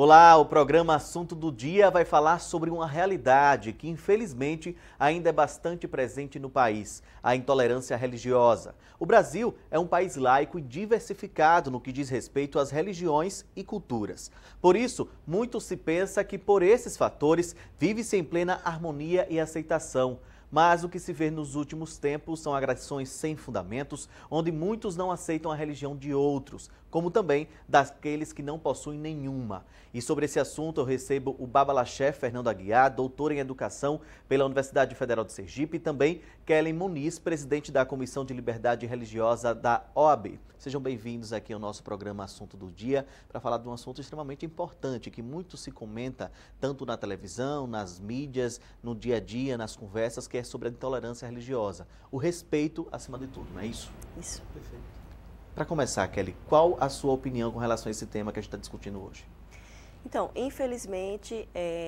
Olá, o programa Assunto do Dia vai falar sobre uma realidade que, infelizmente, ainda é bastante presente no país, a intolerância religiosa. O Brasil é um país laico e diversificado no que diz respeito às religiões e culturas. Por isso, muito se pensa que, por esses fatores, vive-se em plena harmonia e aceitação. Mas o que se vê nos últimos tempos são agressões sem fundamentos, onde muitos não aceitam a religião de outros, como também daqueles que não possuem nenhuma. E sobre esse assunto eu recebo o Babalaché Fernando Aguiar, doutor em Educação pela Universidade Federal de Sergipe, e também Kellen Muniz, presidente da Comissão de Liberdade Religiosa da OAB. Sejam bem-vindos aqui ao nosso programa Assunto do Dia, para falar de um assunto extremamente importante, que muito se comenta, tanto na televisão, nas mídias, no dia a dia, nas conversas, que é sobre a intolerância religiosa. O respeito acima de tudo, não é isso? Isso. Perfeito. Para começar, Kelly, qual a sua opinião com relação a esse tema que a gente está discutindo hoje? Então, infelizmente,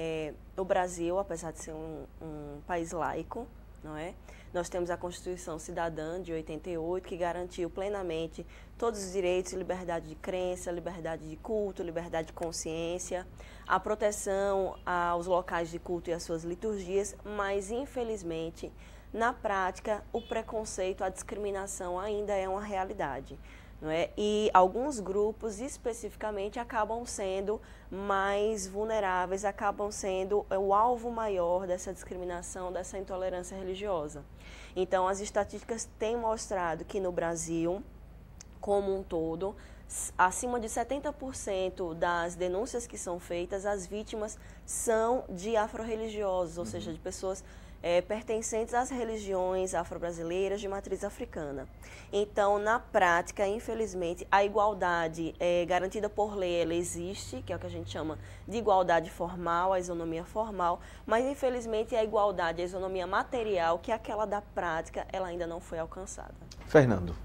o Brasil, apesar de ser um país laico, não é? Nós temos a Constituição Cidadã de 88, que garantiu plenamente todos os direitos, liberdade de crença, liberdade de culto, liberdade de consciência, a proteção aos locais de culto e às suas liturgias, mas, infelizmente, na prática, o preconceito, a discriminação ainda é uma realidade. Não é? E alguns grupos, especificamente, acabam sendo mais vulneráveis, acabam sendo o alvo maior dessa discriminação, dessa intolerância religiosa. Então, as estatísticas têm mostrado que no Brasil, como um todo, acima de 70% das denúncias que são feitas, as vítimas são de afro-religiosos, ou seja, de pessoas pertencentes às religiões afro-brasileiras de matriz africana. Então, na prática, infelizmente, a igualdade garantida por lei, ela existe, que é o que a gente chama de igualdade formal, a isonomia formal, mas, infelizmente, a igualdade, a isonomia material, que é aquela da prática, ela ainda não foi alcançada. Fernando.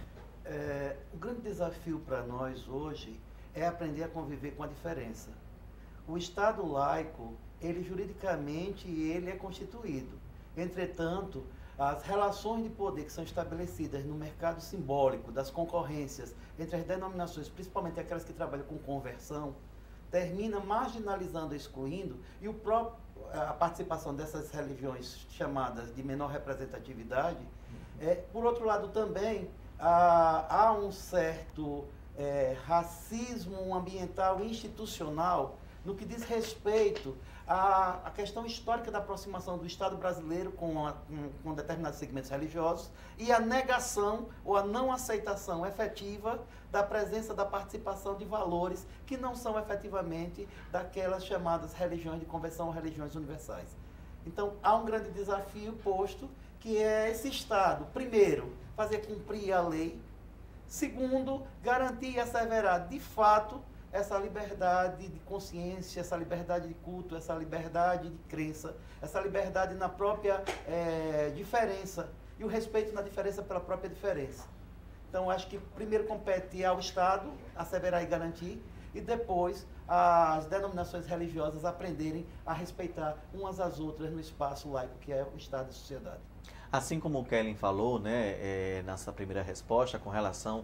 O grande desafio para nós hoje é aprender a conviver com a diferença. O Estado laico, ele juridicamente ele é constituído. Entretanto, as relações de poder que são estabelecidas no mercado simbólico das concorrências entre as denominações, principalmente aquelas que trabalham com conversão, termina marginalizando, excluindo, e a participação dessas religiões chamadas de menor representatividade. Por outro lado, também há um certo racismo ambiental e institucional no que diz respeito à questão histórica da aproximação do Estado brasileiro com determinados segmentos religiosos e a negação ou a não aceitação efetiva da presença, da participação de valores que não são efetivamente daquelas chamadas religiões de conversão ou religiões universais. Então, há um grande desafio posto, que é esse Estado, primeiro, fazer cumprir a lei, segundo, garantir e asseverar de fato essa liberdade de consciência, essa liberdade de culto, essa liberdade de crença, essa liberdade na própria diferença e o respeito na diferença pela própria diferença. Então, acho que primeiro compete ao Estado asseverar e garantir, e depois as denominações religiosas aprenderem a respeitar umas às outras no espaço laico que é o Estado e a sociedade. Assim como o Kellen falou, né, nessa primeira resposta, com relação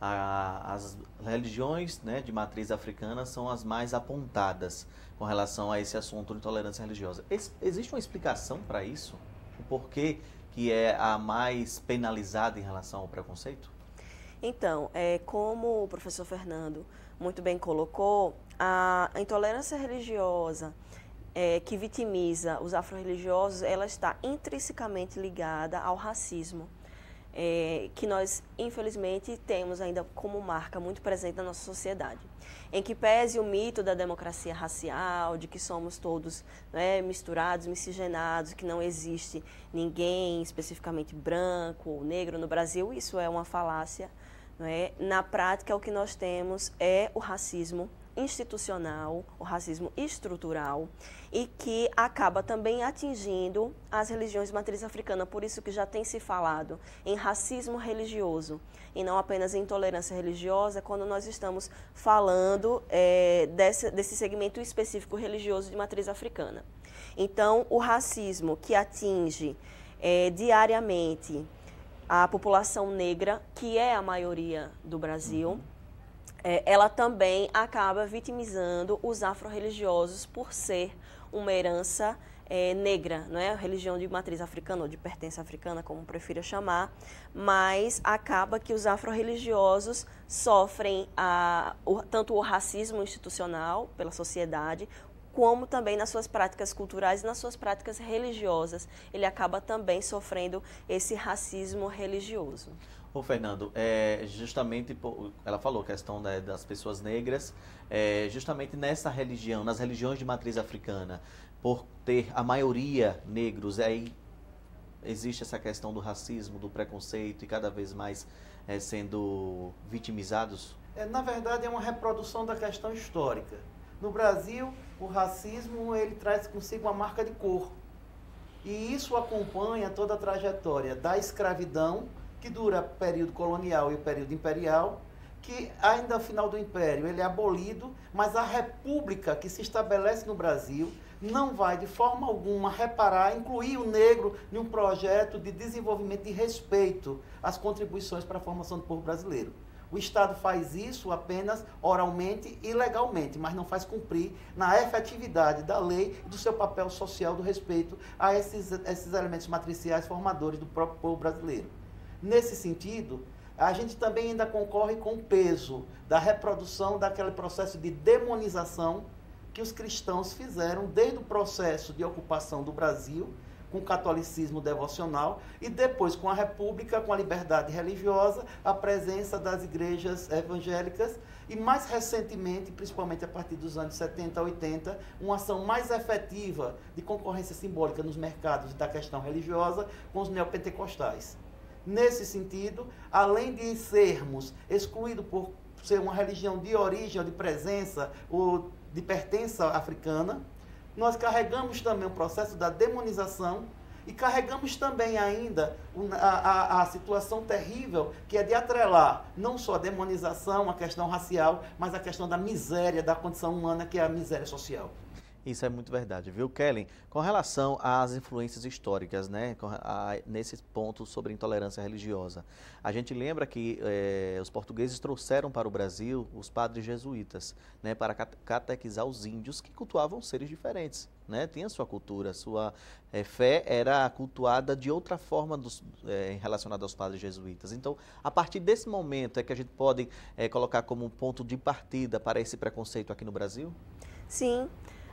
às religiões, né, de matriz africana são as mais apontadas com relação a esse assunto de intolerância religiosa. Existe uma explicação para isso? O porquê que é a mais penalizada em relação ao preconceito? Então, como o professor Fernando muito bem colocou, a intolerância religiosa que vitimiza os afro-religiosos, ela está intrinsecamente ligada ao racismo, que nós, infelizmente, temos ainda como marca muito presente na nossa sociedade. Em que pese o mito da democracia racial, de que somos todos misturados, miscigenados, que não existe ninguém especificamente branco ou negro no Brasil, isso é uma falácia. Na prática, o que nós temos é o racismo institucional, o racismo estrutural, e que acaba também atingindo as religiões de matriz africana. Por isso que já tem se falado em racismo religioso, e não apenas em intolerância religiosa, quando nós estamos falando desse segmento específico religioso de matriz africana. Então, o racismo que atinge diariamente a população negra, que é a maioria do Brasil, ela também acaba vitimizando os afro-religiosos por ser uma herança negra, não é? Religião de matriz africana ou de pertença africana, como prefira chamar, mas acaba que os afro-religiosos sofrem tanto o racismo institucional pela sociedade, como também nas suas práticas culturais e nas suas práticas religiosas. Ele acaba também sofrendo esse racismo religioso. Ô Fernando, justamente, ela falou a questão das pessoas negras, justamente nessa religião, nas religiões de matriz africana, por ter a maioria negros, aí existe essa questão do racismo, do preconceito e cada vez mais sendo vitimizados? Na verdade, é uma reprodução da questão histórica. No Brasil, o racismo ele traz consigo uma marca de cor. E isso acompanha toda a trajetória da escravidão, que dura o período colonial e o período imperial, que ainda ao final do Império ele é abolido, mas a república que se estabelece no Brasil não vai de forma alguma reparar, incluir o negro em um projeto de desenvolvimento e respeito às contribuições para a formação do povo brasileiro. O Estado faz isso apenas oralmente e legalmente, mas não faz cumprir na efetividade da lei e do seu papel social do respeito a esses elementos matriciais formadores do próprio povo brasileiro. Nesse sentido, a gente também ainda concorre com o peso da reprodução daquele processo de demonização que os cristãos fizeram desde o processo de ocupação do Brasil, com o catolicismo devocional, e depois com a República, com a liberdade religiosa, a presença das igrejas evangélicas, e mais recentemente, principalmente a partir dos anos 70, 80, uma ação mais efetiva de concorrência simbólica nos mercados da questão religiosa com os neopentecostais. Nesse sentido, além de sermos excluídos por ser uma religião de origem ou de presença ou de pertença africana, nós carregamos também o processo da demonização e carregamos também ainda a situação terrível que é de atrelar não só a demonização, a questão racial, mas a questão da miséria, da condição humana, que é a miséria social. Isso é muito verdade, viu, Kellen? Com relação às influências históricas, né, nesse ponto sobre intolerância religiosa, a gente lembra que os portugueses trouxeram para o Brasil os padres jesuítas, né, para catequizar os índios que cultuavam seres diferentes, né, tinha sua cultura, sua fé era cultuada de outra forma relacionada aos padres jesuítas. Então, a partir desse momento é que a gente pode colocar como um ponto de partida para esse preconceito aqui no Brasil? Sim.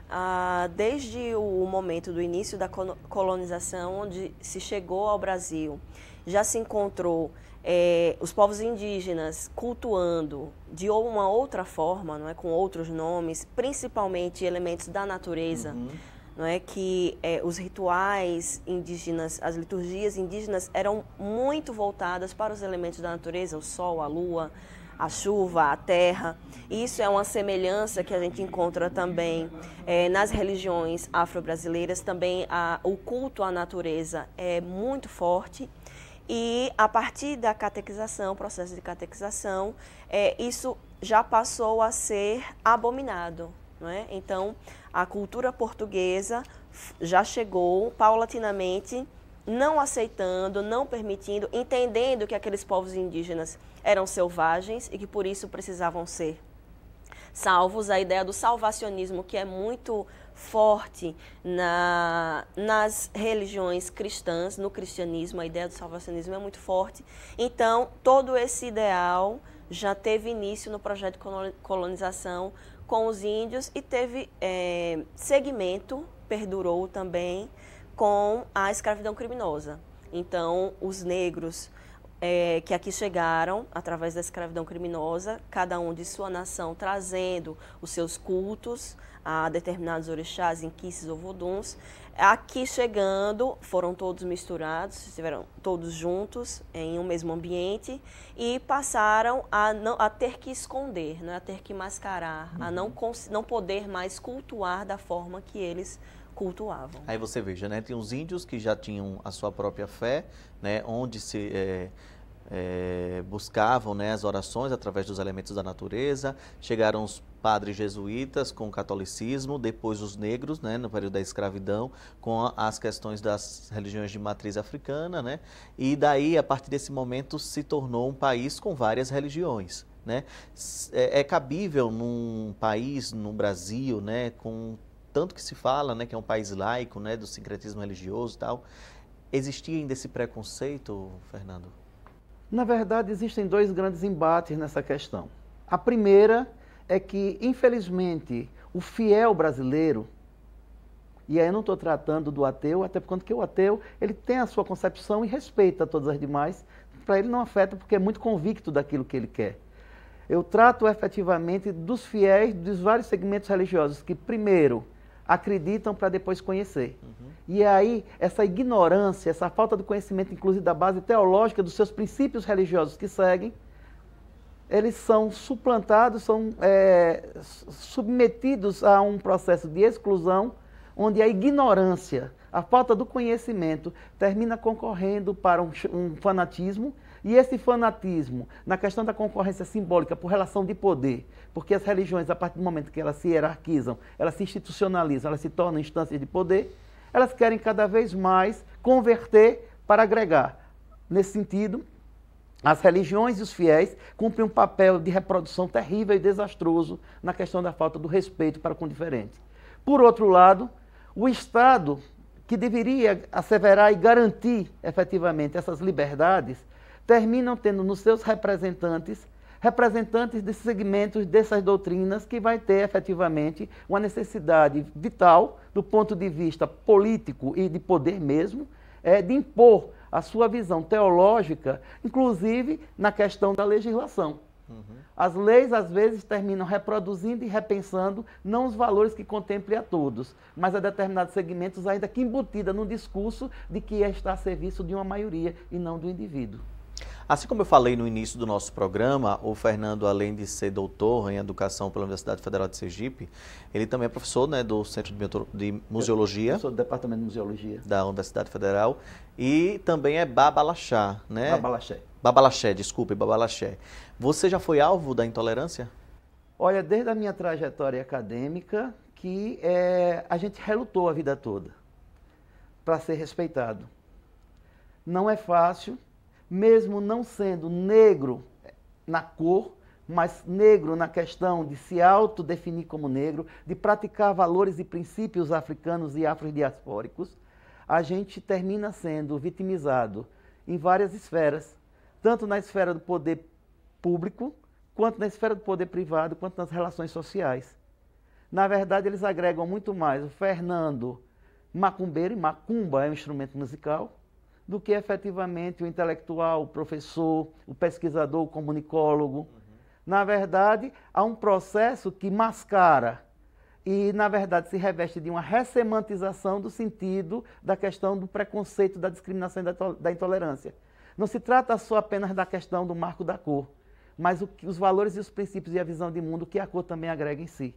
Desde o momento do início da colonização, onde se chegou ao Brasil, já se encontrou os povos indígenas cultuando de uma outra forma, não é, com outros nomes, principalmente elementos da natureza, não é, que os rituais indígenas, as liturgias indígenas eram muito voltadas para os elementos da natureza, o sol, a lua, a chuva, a terra. Isso é uma semelhança que a gente encontra também nas religiões afro-brasileiras. Também o culto à natureza é muito forte. E a partir da catequização, processo de catequização, isso já passou a ser abominado, não é? Então, a cultura portuguesa já chegou paulatinamente não aceitando, não permitindo, entendendo que aqueles povos indígenas eram selvagens e que por isso precisavam ser salvos. A ideia do salvacionismo, que é muito forte nas religiões cristãs, no cristianismo, a ideia do salvacionismo é muito forte. Então, todo esse ideal já teve início no projeto de colonização com os índios e teve segmento, perdurou também, com a escravidão criminosa. Então, os negros que aqui chegaram através da escravidão criminosa, cada um de sua nação trazendo os seus cultos a determinados orixás, inquices ou voduns, aqui chegando foram todos misturados, estiveram todos juntos em um mesmo ambiente e passaram a ter que esconder, né, a ter que mascarar, a não poder mais cultuar da forma que eles cultuavam. Aí você veja, né, tem os índios que já tinham a sua própria fé, né, onde se buscavam, né, as orações através dos elementos da natureza. Chegaram os padres jesuítas com o catolicismo, depois os negros, né, no período da escravidão, com as questões das religiões de matriz africana, né, e daí, a partir desse momento, se tornou um país com várias religiões, né? É cabível num país, no Brasil, né, com tanto que se fala, né, que é um país laico, né, do sincretismo religioso e tal, existia ainda esse preconceito, Fernando? Na verdade, existem dois grandes embates nessa questão. A primeira é que, infelizmente, o fiel brasileiro, e aí eu não estou tratando do ateu, até porque o ateu ele tem a sua concepção e respeita todas as demais, para ele não afeta porque é muito convicto daquilo que ele quer. Eu trato efetivamente dos fiéis dos vários segmentos religiosos que, primeiro, acreditam para depois conhecer. E aí, essa ignorância, essa falta de conhecimento, inclusive da base teológica dos seus princípios religiosos que seguem, eles são suplantados, são submetidos a um processo de exclusão, onde a ignorância, a falta do conhecimento, termina concorrendo para um fanatismo, e esse fanatismo, na questão da concorrência simbólica por relação de poder, porque as religiões, a partir do momento que elas se hierarquizam, elas se institucionalizam, elas se tornam instâncias de poder, elas querem cada vez mais converter para agregar. Nesse sentido, as religiões e os fiéis cumprem um papel de reprodução terrível e desastroso na questão da falta do respeito para com o diferente. Por outro lado, o Estado, que deveria asseverar e garantir efetivamente essas liberdades, terminam tendo nos seus representantes desses segmentos, dessas doutrinas, que vai ter efetivamente uma necessidade vital, do ponto de vista político e de poder mesmo, de impor a sua visão teológica, inclusive na questão da legislação. As leis, às vezes, terminam reproduzindo e repensando não os valores que contemplem a todos, mas a determinados segmentos, ainda que embutida no discurso de que está a serviço de uma maioria e não do indivíduo. Assim como eu falei no início do nosso programa, o Fernando, além de ser doutor em Educação pela Universidade Federal de Sergipe, ele também é professor, né, do Centro de Museologia. Eu sou do Departamento de Museologia da Universidade Federal, e também é babalaxá, né? Babalaxé, desculpe, babalaxé. Você já foi alvo da intolerância? Olha, desde a minha trajetória acadêmica, que a gente relutou a vida toda para ser respeitado. Não é fácil, mesmo não sendo negro na cor, mas negro na questão de se autodefinir como negro, de praticar valores e princípios africanos e afrodiaspóricos, a gente termina sendo vitimizado em várias esferas, tanto na esfera do poder público, quanto na esfera do poder privado, quanto nas relações sociais. Na verdade, eles agregam muito mais o Fernando macumbeiro, e macumba é um instrumento musical, do que efetivamente o intelectual, o professor, o pesquisador, o comunicólogo. Na verdade, há um processo que mascara e, na verdade, se reveste de uma ressemantização do sentido da questão do preconceito, da discriminação e da intolerância. Não se trata só apenas da questão do marco da cor, mas os valores e os princípios e a visão de mundo que a cor também agrega em si.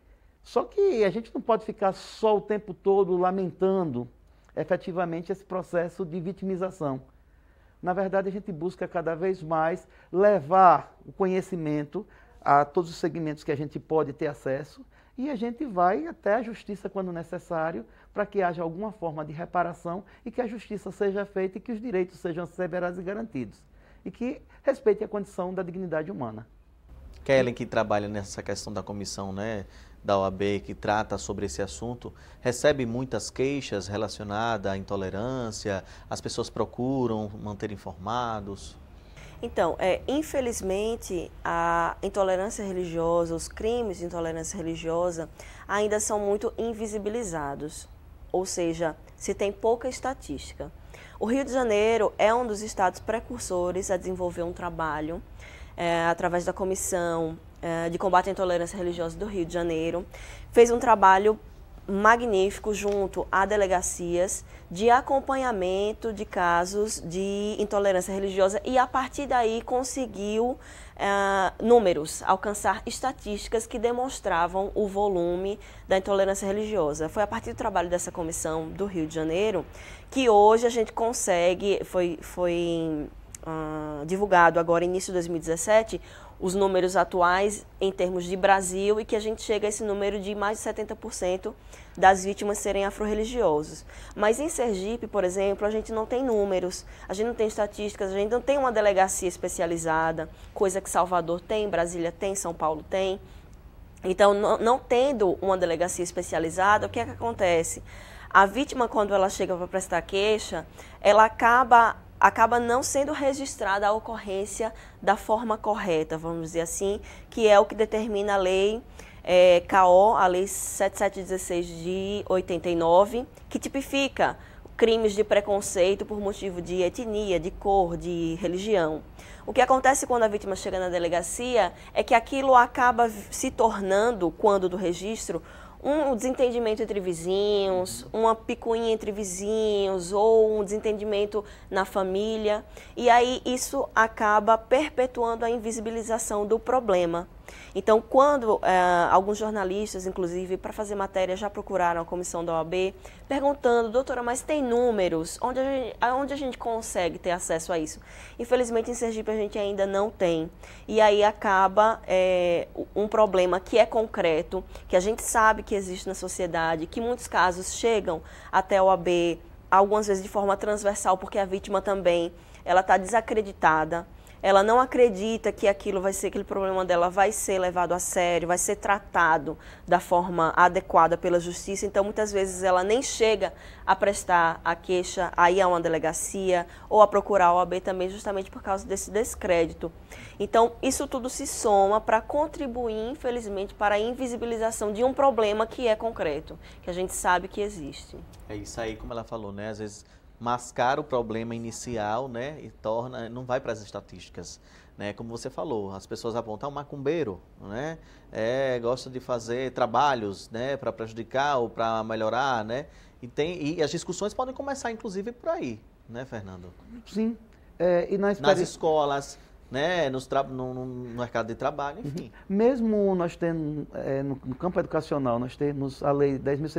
Só que a gente não pode ficar só o tempo todo lamentando efetivamente esse processo de vitimização. Na verdade, a gente busca cada vez mais levar o conhecimento a todos os segmentos que a gente pode ter acesso, e a gente vai até a justiça quando necessário, para que haja alguma forma de reparação e que a justiça seja feita e que os direitos sejam asseverados e garantidos. E que respeite a condição da dignidade humana. Kellen, que trabalha nessa questão da comissão, né, da OAB, que trata sobre esse assunto, recebe muitas queixas relacionadas à intolerância, as pessoas procuram manter informados? Então, infelizmente, a intolerância religiosa, os crimes de intolerância religiosa ainda são muito invisibilizados, ou seja, se tem pouca estatística. O Rio de Janeiro é um dos estados precursores a desenvolver um trabalho através da Comissão de Combate à Intolerância Religiosa do Rio de Janeiro, fez um trabalho magnífico junto a delegacias de acompanhamento de casos de intolerância religiosa e, a partir daí, conseguiu números, alcançar estatísticas que demonstravam o volume da intolerância religiosa. Foi a partir do trabalho dessa comissão do Rio de Janeiro que hoje a gente consegue, foi divulgado agora, início de 2017, os números atuais em termos de Brasil e que a gente chega a esse número de mais de 70% das vítimas serem afro-religiosos. Mas em Sergipe, por exemplo, a gente não tem números, a gente não tem estatísticas, a gente não tem uma delegacia especializada, coisa que Salvador tem, Brasília tem, São Paulo tem. Então, não tendo uma delegacia especializada, o que é que acontece? A vítima, quando ela chega para prestar queixa, ela acaba não sendo registrada a ocorrência da forma correta, vamos dizer assim, que é o que determina a lei CAO, a lei 7716 de 89, que tipifica crimes de preconceito por motivo de etnia, de cor, de religião. O que acontece quando a vítima chega na delegacia é que aquilo acaba se tornando, quando do registro, um desentendimento entre vizinhos, uma picuinha entre vizinhos ou um desentendimento na família. E aí isso acaba perpetuando a invisibilização do problema. Então, quando alguns jornalistas, inclusive, para fazer matéria, já procuraram a comissão da OAB, perguntando, doutora, mas tem números? Onde a gente consegue ter acesso a isso? Infelizmente, em Sergipe, a gente ainda não tem. E aí acaba um problema que é concreto, que a gente sabe que existe na sociedade, que em muitos casos chegam até a OAB, algumas vezes de forma transversal, porque a vítima também ela está desacreditada. Ela não acredita que aquele problema dela vai ser levado a sério, vai ser tratado da forma adequada pela justiça. Então, muitas vezes, ela nem chega a prestar a queixa aí a uma delegacia ou a procurar a OAB também, justamente por causa desse descrédito. Então, isso tudo se soma para contribuir, infelizmente, para a invisibilização de um problema que é concreto, que a gente sabe que existe. É isso aí, como ela falou, né? Às vezes mascara o problema inicial, né, e não vai para as estatísticas, né, como você falou, as pessoas apontam um macumbeiro, né, gosta de fazer trabalhos, né, para prejudicar ou para melhorar, né, e as discussões podem começar, inclusive, por aí, né, Fernando? Sim, nas escolas, né, no mercado de trabalho, enfim. Mesmo nós temos, no campo educacional, nós temos a Lei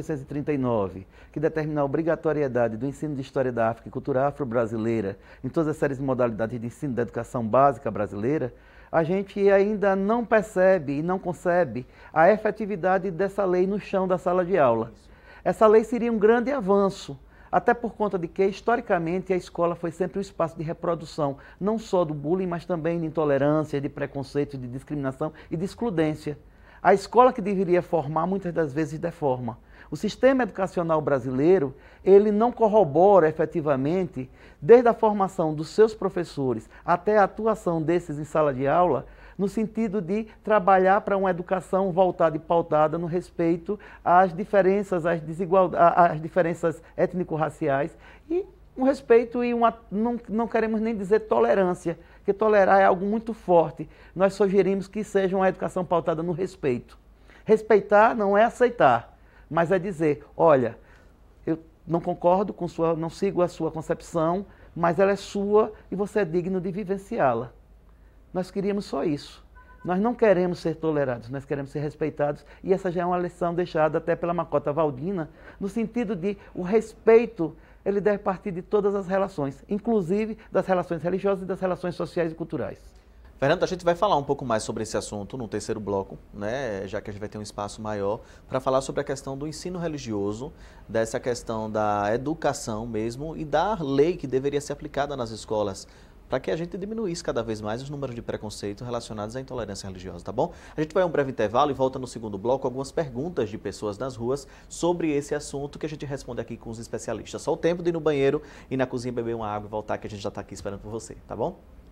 10.639, que determina a obrigatoriedade do ensino de História da África e Cultura Afro-Brasileira em todas as séries e modalidades de ensino da educação básica brasileira, a gente ainda não percebe e não concebe a efetividade dessa lei no chão da sala de aula. Essa lei seria um grande avanço, até por conta de que, historicamente, a escola foi sempre um espaço de reprodução, não só do bullying, mas também de intolerância, de preconceito, de discriminação e de excludência. A escola que deveria formar, muitas das vezes, deforma. O sistema educacional brasileiro, ele não corrobora efetivamente, desde a formação dos seus professores até a atuação desses em sala de aula, no sentido de trabalhar para uma educação voltada e pautada no respeito às diferenças, às desigualdades, às diferenças étnico-raciais e um respeito e não queremos nem dizer tolerância, porque tolerar é algo muito forte. Nós sugerimos que seja uma educação pautada no respeito. Respeitar não é aceitar, mas é dizer, olha, eu não concordo com não sigo a sua concepção, mas ela é sua e você é digno de vivenciá-la. Nós queríamos só isso. Nós não queremos ser tolerados, nós queremos ser respeitados. E essa já é uma lição deixada até pela Macota Waldina, no sentido de o respeito, ele deve partir de todas as relações, inclusive das relações religiosas e das relações sociais e culturais. Fernando, a gente vai falar um pouco mais sobre esse assunto no terceiro bloco, né, já que a gente vai ter um espaço maior, para falar sobre a questão do ensino religioso, dessa questão da educação mesmo e da lei que deveria ser aplicada nas escolas, para que a gente diminuísse cada vez mais os números de preconceito relacionados à intolerância religiosa, tá bom? A gente vai a um breve intervalo e volta no segundo bloco com algumas perguntas de pessoas nas ruas sobre esse assunto que a gente responde aqui com os especialistas. Só o tempo de ir no banheiro e na cozinha beber uma água e voltar, que a gente já está aqui esperando por você, tá bom?